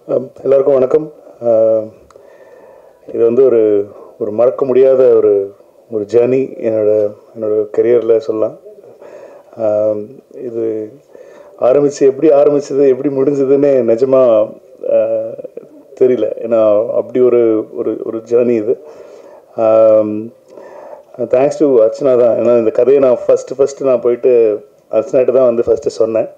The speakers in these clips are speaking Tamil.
எல்லாருக்கும் வணக்கம். இது வந்து ஒரு ஒரு மறக்க முடியாத ஒரு ஒரு ஜேர்னி என்னோட கெரியரில் சொல்லலாம். இது எப்படி ஆரம்பிச்சது எப்படி முடிஞ்சதுன்னு நிஜமாக தெரியல. ஏன்னா அப்படி ஒரு ஒரு ஒரு ஜேர்னி இது. தேங்க்ஸ் டு அர்ச்சனா தான். ஏன்னா இந்த கதையை நான் ஃபஸ்ட்டு நான் போயிட்டு அர்ச்சனாட்ட தான் வந்து ஃபஸ்ட்டு சொன்னேன்.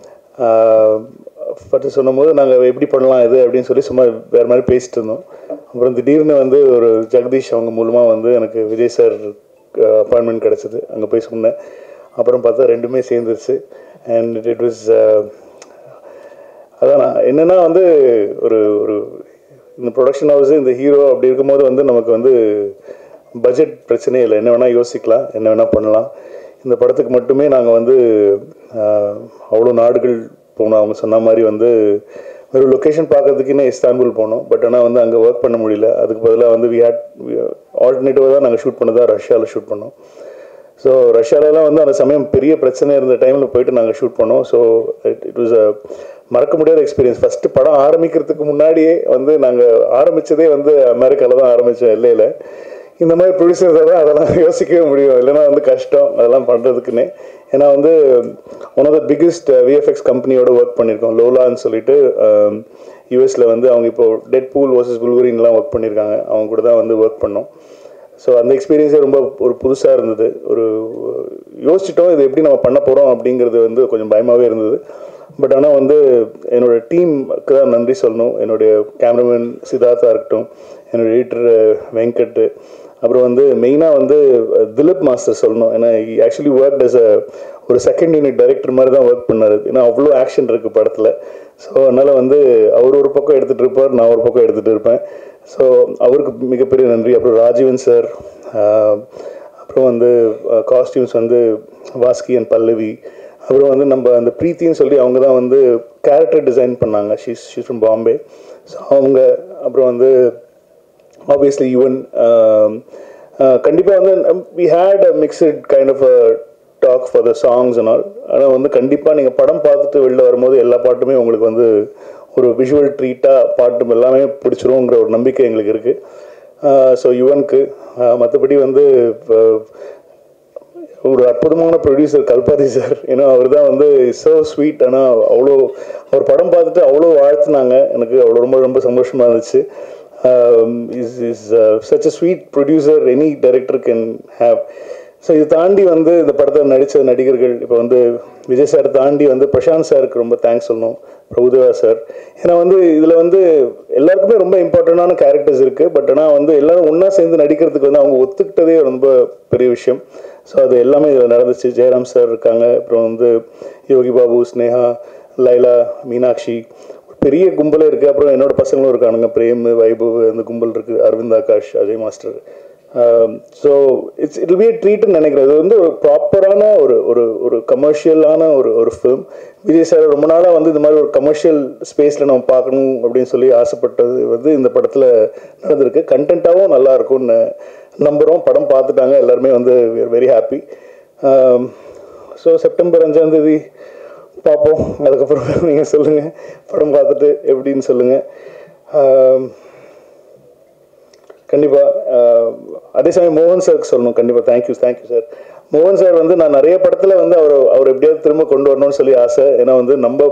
ஃபஸ்ட்டு சொன்னும்போது நாங்கள் எப்படி பண்ணலாம் இது அப்படின்னு சொல்லி சும்மா வேறு மாதிரி பேசிகிட்டு இருந்தோம். அப்புறம் திடீர்னு வந்து ஒரு ஜெகதீஷ் அவங்க மூலமாக வந்து எனக்கு விஜய் சார் அப்பாயின்மெண்ட் கிடச்சிது. அங்கே போய் சொன்னேன். அப்புறம் பார்த்தா ரெண்டுமே சேர்ந்துருச்சு. அண்ட் இட் வாஸ் அதான் என்னென்னா வந்து ஒரு ஒரு இந்த ப்ரொடக்ஷன் ஹவுஸு இந்த ஹீரோ அப்படி இருக்கும்போது வந்து நமக்கு வந்து பட்ஜெட் பிரச்சனையே இல்லை. என்ன வேணால் யோசிக்கலாம், என்ன வேணால் பண்ணலாம். இந்த படத்துக்கு மட்டுமே நாங்கள் வந்து அவ்வளோ நாடுகள் போனோம். அவங்க சொன்ன மாதிரி வந்து ஒரு லொக்கேஷன் பார்க்கறதுக்குன்னே இஸ்தான்புல் போனோம். பட் ஆனால் வந்து அங்கே ஒர்க் பண்ண முடியல. அதுக்கு பதிலாக வந்து ஆல்டர்னேட்டிவாக தான் நாங்கள் ஷூட் பண்ணதாக ரஷ்யாவில் ஷூட் பண்ணோம். ஸோ ரஷ்யாவிலலாம் வந்து அந்த சமயம் பெரிய பிரச்சனை இருந்த டைமில் போயிட்டு நாங்கள் ஷூட் பண்ணோம். ஸோ இட் வாஸ் அ மறக்க முடியாத எக்ஸ்பீரியன்ஸ். ஃபஸ்ட்டு படம் ஆரம்பிக்கிறதுக்கு முன்னாடியே வந்து நாங்கள் ஆரம்பித்ததே வந்து அமெரிக்காவில் தான் ஆரம்பித்தோம், எல்லையில். இந்த மாதிரி ப்ரொடியூசர்ஸ் தான் அதெல்லாம் யோசிக்கவே முடியும், இல்லைன்னா வந்து கஷ்டம் அதெல்லாம் பண்ணுறதுக்குன்னே. ஏன்னா வந்து one of the biggest VFX கம்பெனியோட ஒர்க் பண்ணியிருக்கோம், லோலான்னு சொல்லிட்டு. யூஎஸில் வந்து அவங்க இப்போது டெட் பூல் வர்சஸ் புல்வரின்லாம் ஒர்க் பண்ணியிருக்காங்க. அவங்க கூட தான் வந்து ஒர்க் பண்ணோம். ஸோ அந்த எக்ஸ்பீரியன்ஸே ரொம்ப ஒரு புதுசாக இருந்தது. ஒரு யோசிச்சிட்டோம் இது எப்படி நம்ம பண்ண போகிறோம் அப்படிங்கிறது வந்து கொஞ்சம் பயமாகவே இருந்தது. பட் ஆனால் வந்து என்னோடய டீமுக்கு தான் நன்றி சொல்லணும். என்னுடைய கேமராமேன் சித்தார்த்தா இருக்கட்டும், என்னோடய எடிட்டர் வெங்கட், அப்புறம் வந்து மெயினாக வந்து திலீப் மாஸ்டர் சொல்லணும். ஏன்னா ஆக்சுவலி ஒர்க் அஸ் ஒரு செகண்ட் யூனிட் டைரக்டர் மாதிரி தான் ஒர்க் பண்ணார். ஏன்னா அவ்வளோ ஆக்ஷன் இருக்குது படத்தில். ஸோ அதனால் வந்து அவர் ஒரு பக்கம் எடுத்துகிட்டு இருப்பார், நான் ஒரு பக்கம் எடுத்துகிட்டு இருப்பேன். ஸோ அவருக்கு மிகப்பெரிய நன்றி. அப்புறம் ராஜீவன் சார், அப்புறம் வந்து காஸ்டியூம்ஸ் வந்து வாஸ்கி அண்ட் பல்லவி, அப்புறம் வந்து நம்ம அந்த ப்ரீத்தின்னு சொல்லி அவங்க தான் வந்து கேரக்டர் டிசைன் பண்ணாங்க. She's from Bombay. ஸோ அவங்க, அப்புறம் வந்து ஆப்வியஸ்லி யுவன். கண்டிப்பாக வந்து we had a mixed kind of a talk for the songs and all. ஆனால் வந்து கண்டிப்பாக நீங்கள் படம் பார்த்துட்டு வெளில வரும்போது எல்லா பாட்டுமே உங்களுக்கு வந்து ஒரு விஷுவல் ட்ரீட்டாக பாட்டு எல்லாமே பிடிச்சிருங்கிற ஒரு நம்பிக்கை எங்களுக்கு இருக்குது. ஸோ யுவனுக்கு. மற்றபடி வந்து ஒரு அற்புதமான ப்ரொடியூசர் கல்பாதி சார். ஏன்னா அவர் தான் வந்து ஸோ ஸ்வீட். ஆனால் அவ்வளோ அவர் படம் பார்த்துட்டு அவ்வளோ வாழ்த்துனாங்க. எனக்கு அவ்வளோ ரொம்ப ரொம்ப சந்தோஷமாக இருந்துச்சு. Is such a sweet producer any director can have. So இது தாண்டி வந்து இந்த படத்தில் நடித்த நடிகர்கள், இப்போ வந்து விஜய் சார் தாண்டி வந்து பிரசாந்த் சாருக்கு ரொம்ப தேங்க்ஸ் சொல்லணும், பிரபுதேவா சார். ஏன்னா வந்து இதில் வந்து எல்லாருக்குமே ரொம்ப இம்பார்ட்டண்டான கேரக்டர்ஸ் இருக்குது. பட் ஆனால் வந்து எல்லோரும் ஒன்றா சேர்ந்து நடிக்கிறதுக்கு வந்து அவங்க ஒத்துக்கிட்டதே ரொம்ப பெரிய விஷயம். ஸோ அது எல்லாமே இதில் நடந்துச்சு. ஜெயராம் சார் இருக்காங்க, அப்புறம் வந்து யோகி பாபு, ஸ்னேகா, லைலா, மீனாட்சி, பெரிய கும்பலே இருக்குது. அப்புறம் என்னோடய பசங்களும் இருக்கானுங்க, பிரேம், வைபவ், அந்த கும்பல் இருக்குது, Arvind Akash, Ajay master. So it be ட்ரீட்னு நினைக்கிறேன். இது வந்து ஒரு ப்ராப்பரான ஒரு ஒரு ஒரு கமர்ஷியலான ஒரு ஃபிலிம். விஜய் சார் ரொம்ப நாளாக வந்து இந்த மாதிரி ஒரு கமர்ஷியல் ஸ்பேஸில் நம்ம பார்க்கணும் அப்படின்னு சொல்லி ஆசைப்பட்டது வந்து இந்த படத்தில் நடந்திருக்கு. கண்டென்ட்டாகவும் நல்லா இருக்கும்னு நம்புகிறோம். படம் பார்த்துட்டாங்க எல்லாருமே, வந்து we are very happy. So September 5 பார்ப்போம். அதுக்கப்புறம் நீங்கள் சொல்லுங்கள், படம் பார்த்துட்டு எப்படின்னு சொல்லுங்கள். கண்டிப்பாக அதே சமயம் மோகன் சாருக்கு சொல்லணும். கண்டிப்பாக தேங்க்யூ சார். மோகன் சார் வந்து நான் நிறைய படத்தில் வந்து அவர் எப்படியாவது திரும்ப கொண்டு வரணும்னு சொல்லி ஆசை. ஏன்னா வந்து நம்ம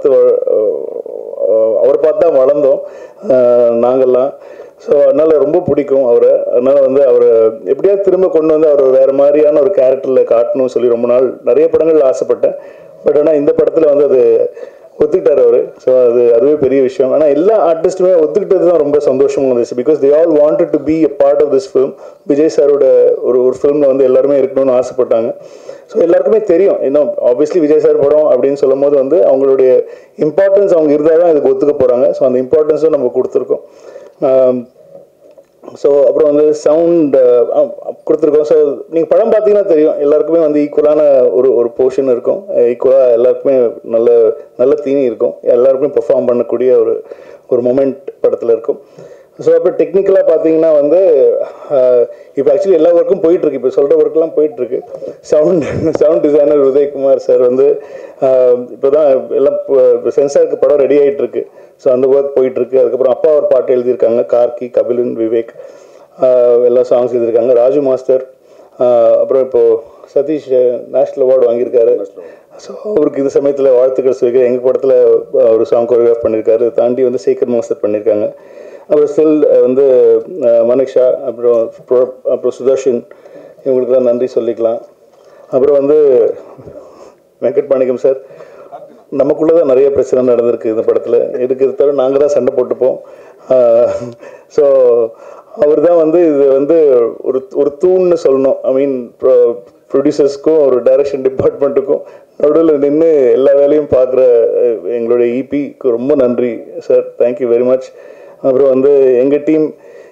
அவரை பார்த்து தான் வளர்ந்தோம் நாங்கள்லாம். ஸோ அதனால் ரொம்ப பிடிக்கும் அவரை. அதனால் வந்து அவரை எப்படியாவது திரும்ப கொண்டு வந்து அவர் வேறு மாதிரியான ஒரு கேரக்டரில் காட்டணும்னு சொல்லி ரொம்ப நாள் நிறைய படங்கள் ஆசைப்பட்டேன். பட் ஆனால் இந்த படத்தில் வந்து அது ஒத்துக்கிட்டார் அவர். ஸோ அதுவே பெரிய விஷயம். ஆனால் எல்லா ஆர்டிஸ்ட்டுமே ஒத்துக்கிட்டது தான் ரொம்ப சந்தோஷமாக இருந்துச்சு. Because they all wanted to be a part of this film. Vijay சாரோட ஒரு ஃபிலிமில் வந்து எல்லாருமே இருக்கணும்னு ஆசைப்பட்டாங்க. ஸோ எல்லாருக்குமே தெரியும், இன்னும் ஆப்வியஸ்லி விஜய் சார் படம் அப்படின்னு சொல்லும் போது வந்து அவங்களுடைய இம்பார்ட்டன்ஸ் அவங்க இருந்தால் தான் இதுக்கு ஒத்துக்க போகிறாங்க. ஸோ அந்த இம்பார்ட்டன்ஸும் நம்ம கொடுத்துருக்கோம். ஸோ அப்புறம் வந்து சவுண்ட் கொடுத்துருக்கோம். ஸோ நீங்கள் படம் பார்த்தீங்கன்னா தெரியும், எல்லாருக்குமே வந்து ஈக்குவலான ஒரு போர்ஷன் இருக்கும். ஈக்குவலாக எல்லாருக்குமே நல்ல தீனி இருக்கும். எல்லாருக்குமே பெர்ஃபார்ம் பண்ணக்கூடிய ஒரு மொமெண்ட் படத்தில் இருக்கும். ஸோ அப்புறம் டெக்னிக்கலாக பார்த்தீங்கன்னா வந்து இப்போ ஆக்சுவலி எல்லா ஒர்க்கும் போயிட்டுருக்கு. இப்போ சொல்கிற ஒர்க்கெலாம் போயிட்டுருக்கு. சவுண்ட் டிசைனர் உதயகுமார் சார் வந்து இப்போ தான் எல்லாம் சென்சாருக்கு படம் ரெடி ஆகிட்டுருக்கு. ஸோ அந்த ஒர்க் போயிட்டுருக்கு. அதுக்கப்புறம் அப்பா ஒரு பாட்டு எழுதியிருக்காங்க, கார்கி, கபிலன், விவேக் எல்லா சாங்ஸ் எழுதியிருக்காங்க. ராஜு மாஸ்டர், அப்புறம் இப்போது சதீஷ் நேஷ்னல் அவார்டு வாங்கியிருக்காரு. ஸோ அவருக்கு இந்த சமயத்தில் வாழ்த்துக்கள் சொல்லியிருக்காரு. எங்கள் படத்தில் ஒரு சாங் கோரியோகிராஃப் பண்ணியிருக்காரு. தாண்டி வந்து சேகர் மாஸ்டர் பண்ணியிருக்காங்க. அப்புறம் ஸ்டில் வந்து மனிஷா, அப்புறம் சுதர்ஷன், இவங்களுக்குலாம் நன்றி சொல்லிக்கலாம். அப்புறம் வந்து வெங்கட் மாணிக்கம் சார், நமக்குள்ளே தான் நிறைய பிரச்சனை நடந்திருக்கு இந்த படத்தில். எடுக்கிறது தவிர நாங்கள் தான் சண்டை போட்டுப்போம். ஸோ அவர் தான் வந்து இது வந்து ஒரு தூண்னு சொல்லணும். ஐ மீன் ப்ரொடியூசர்ஸ்க்கும் ஒரு டைரக்ஷன் டிபார்ட்மெண்ட்டுக்கும் நடுவில் நின்று எல்லா வேலையும் பார்க்குற எங்களுடைய இபிக்கு ரொம்ப நன்றி சார், தேங்க்யூ வெரி மச். அப்புறம் வந்து எங்கள் டீம்,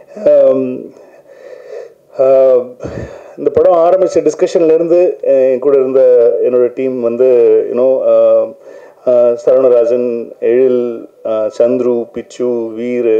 இந்த படம் ஆரம்பித்த டிஸ்கஷன்லேருந்து என் கூட இருந்த என்னோடய டீம் வந்து சரவணராஜன், எழில், சந்துரு, பிச்சு, வீர்,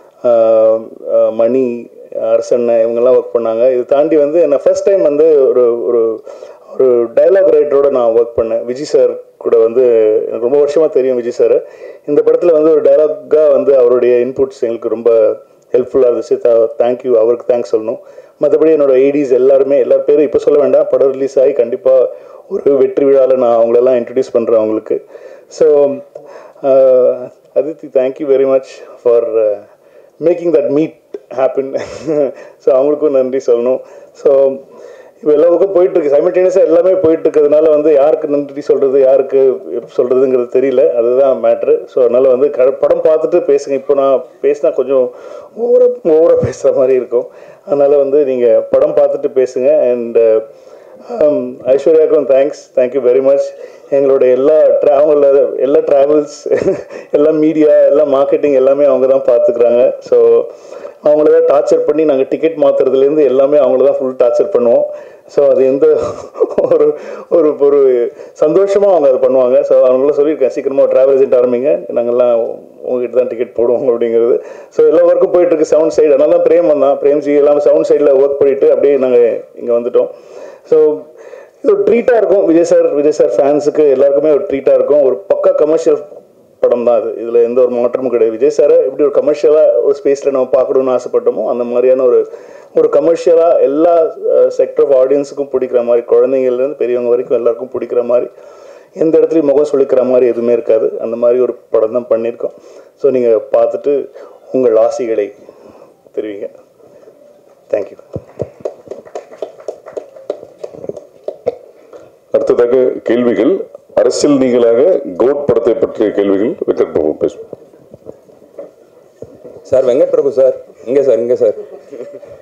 மணி, அரசண்ண, இவங்கெல்லாம் ஒர்க் பண்ணாங்க. இது தாண்டி வந்து என்னை ஃபர்ஸ்ட் டைம் வந்து ஒரு ஒரு ஒரு டைலாக் ரைட்டரோட நான் ஒர்க் பண்ணேன். விஜய் சார் கூட வந்து எனக்கு ரொம்ப வருஷமாக தெரியும் விஜய் சார். இந்த படத்தில் வந்து ஒரு டைலாக்காக வந்து அவருடைய இன்புட்ஸ் எங்களுக்கு ரொம்ப ஹெல்ப்ஃபுல்லாக இருந்துச்சு. தேங்க்யூ, அவருக்கு தேங்க்ஸ் சொல்லணும். மற்றபடி என்னோடய ஐடிஸ் எல்லாருமே, எல்லா பேரும் இப்போ சொல்ல வேண்டாம், படம் ரிலீஸ் ஆகி கண்டிப்பாக ஒரு வெற்றி விழாவில் நான் அவங்களெல்லாம் இன்ட்ரடியூஸ் பண்ணுறேன் அவங்களுக்கு. So Aditi, thank you very much for making that meet happen. So அவங்களுக்கும் நன்றி சொல்லணும். ஸோ இப்போ எல்லா பக்கம் போயிட்டுருக்கு, சைமல்டேனியஸாக எல்லாமே போயிட்டுருக்கிறதுனால வந்து யாருக்கு நன்றி சொல்கிறது, யாருக்கு சொல்கிறதுங்கிறது தெரியல, அதுதான் மேட்ரு. ஸோ அதனால் வந்து படம் பார்த்துட்டு பேசுங்க. இப்போ நான் பேசினா கொஞ்சம் ஓவராக பேசுகிற மாதிரி இருக்கும். அதனால் வந்து நீங்கள் படம் பார்த்துட்டு பேசுங்க. அண்ட் ஐஸ்வர்யாவுக்கும் தேங்க்யூ வெரி மச். எங்களுடைய எல்லா ட்ராவல்ஸ், எல்லா மீடியா, எல்லா மார்க்கெட்டிங் எல்லாமே அவங்க தான் பார்த்துக்குறாங்க. ஸோ அவங்கள தான் டார்ச்சர் பண்ணி நாங்கள் டிக்கெட் மாற்றுறதுலேருந்து எல்லாமே அவங்கள தான் ஃபுல் டார்ச்சர் பண்ணுவோம். ஸோ அது எந்த ஒரு ஒரு சந்தோஷமாக அவங்க அதை பண்ணுவாங்க. ஸோ அவங்களாம் சொல்லியிருக்கேன், சீக்கிரமாக ட்ராவல் ஏஜென்ட் ஆரம்பிங்க, நாங்கள்லாம் உங்ககிட்ட தான் டிக்கெட் போடுவோம் அப்படிங்கிறது. ஸோ எல்லா ஒர்க்கும் போயிட்டுருக்கு சவுண்ட் சைடு. அதனால தான் பிரேம்ஜி எல்லாமே சவுண்ட் சைடில் ஒர்க் பண்ணிவிட்டு அப்படியே நாங்கள் இங்கே வந்துட்டோம். ஸோ இது ஒரு ட்ரீட்டாக இருக்கும். விஜய் சார் ஃபேன்ஸுக்கு எல்லாருக்குமே ஒரு ட்ரீட்டாக இருக்கும். ஒரு பக்கா கமர்ஷியல் படம் தான் அது, இதில் எந்த ஒரு மாற்றமும் கிடையாது. விஜய் சாரை எப்படி ஒரு கமர்ஷியலாக ஒரு ஸ்பேஸில் நம்ம பார்க்கணுன்னு ஆசைப்பட்டோமோ அந்த மாதிரியான ஒரு கமர்ஷியலாக எல்லா செக்டர் ஆஃப் ஆடியன்ஸுக்கும் பிடிக்கிற மாதிரி, குழந்தைங்கள்லேருந்து பெரியவங்க வரைக்கும் எல்லாருக்கும் பிடிக்கிற மாதிரி, எந்த இடத்துலையும் முகம் சொல்லிக்கிற மாதிரி எதுவுமே இருக்காது. அந்த மாதிரி ஒரு படம் தான் பண்ணியிருக்கோம். ஸோ நீங்கள் பார்த்துட்டு உங்கள் ஆசைகளை தெரிவிங்க. தேங்க்யூ. அடுத்ததாக கேள்விகள், அரசியல் நீங்களாக கோட் படத்தை பற்றிய கேள்விகள் வெங்கட் பிரபு பேசுவோம். சார், வெங்கட் பிரபு சார், இங்கே சார்